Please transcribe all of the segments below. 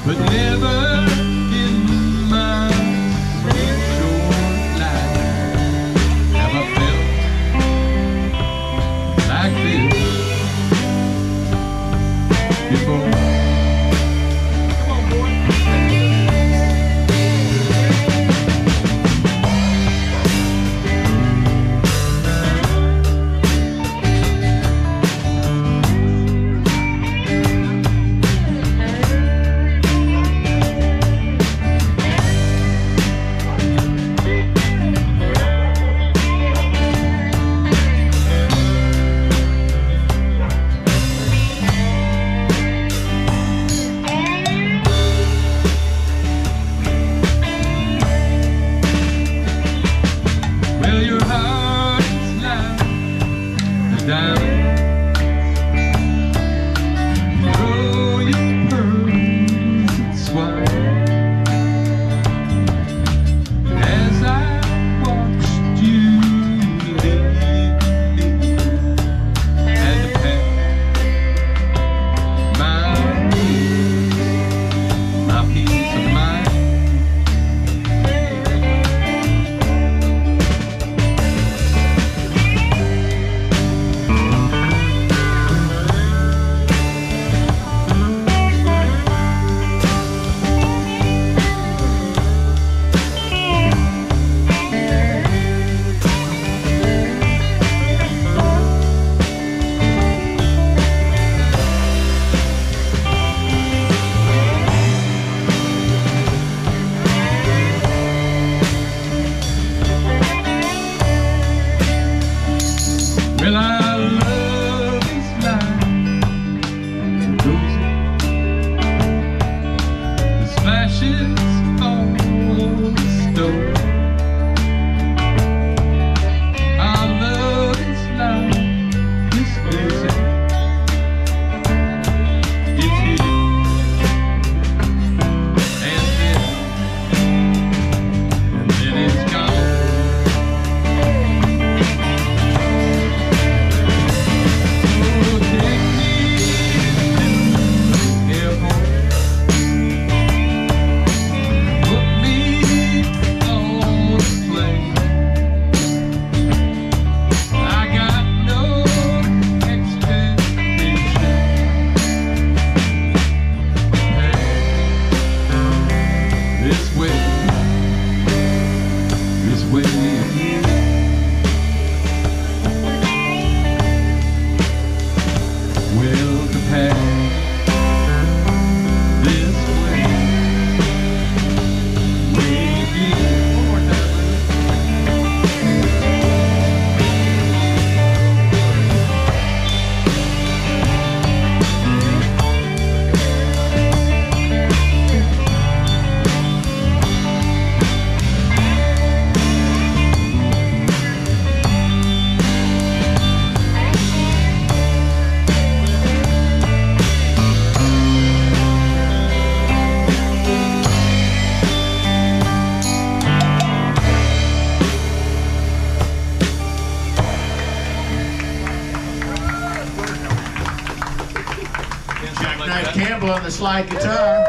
but never in my short life have I felt like this before. Come on, boy. Well, your heart is like a diamond. Throw your pearls and swine. As I watched you leave, had to pack my peace of mind. Well, I love this life, rosy, the splashes on the stove. I love this life, this music, it's hidden, and then it's gone. This way again. Welcome back. This way again. One more time. Campbell on the slide guitar.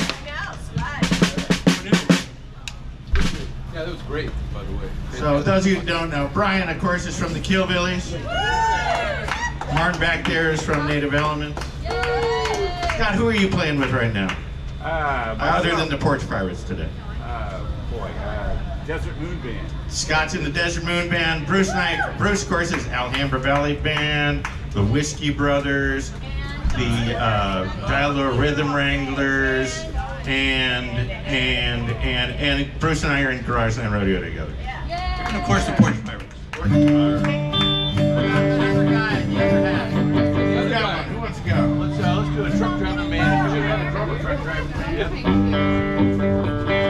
Yeah, that was great, by the way. So those of you who don't know, Brian, of course, is from the Killbillies. Martin back there is from Native Elements. Scott, who are you playing with right now? Other than the Porch Pirates today. Desert Moon Band. Scott's in the Desert Moon Band. Bruce, of course, is Alhambra Valley Band, the Whiskey Brothers, the Dial Rhythm Wranglers, and Bruce and I are in Garageland Rodeo together. And of course the Porch Pirates. Who wants to go? Let's do a truck driving man. Because you've got a drummer truck driving man.